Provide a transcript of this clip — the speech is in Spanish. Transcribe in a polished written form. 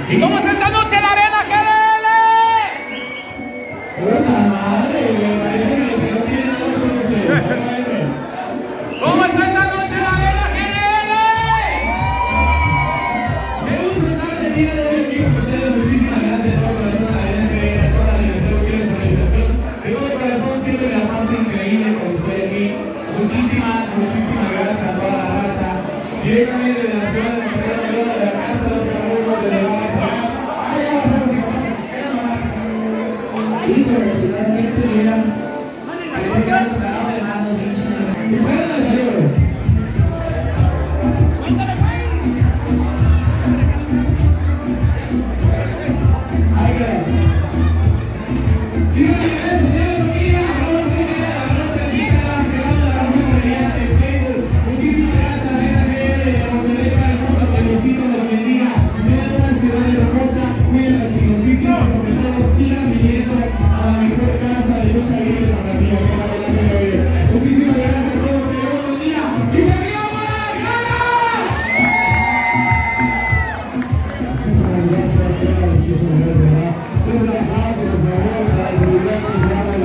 ¿Y cómo está esta noche la arena, GDL? ¡Puta madre! Me parece que no tiene nada que ¿Cómo está esta noche la arena, GDL? me gusta estar el día de hoy aquí con ustedes. Muchísimas gracias de todo corazón a la arena que viene, a toda la universidad que quiere por la invitación. De todo corazón siempre la paso increíble con ustedes aquí. Muchísimas gracias a toda la raza. Directamente de la ciudad de Monterrey, de la casa de los Caburgos, de la Baja. Híjole, si realmente vieran, parece que han parado de mano, dicho. ¿Se pueden hacer? Ay, que. Si no tienes dinero, mira, no se queda la rosa, mira, la rosa brillante, Facebook. Muchísimas gracias a la NGL de Monterrey para el mundo, que Diosito los bendiga. Vean una ciudad hermosa, cuídenla, chingosísima, sobre todo sigan viniendo a la mejor casa de lucha libre de Monterrey, que es la de la vida. Muchísimas gracias a todos, que Dios los bendiga. ¡Y que viva Guadalajara! Muchísimas gracias, muchísimas gracias, ¿verdad? Un aplauso, por favor, para el presidente.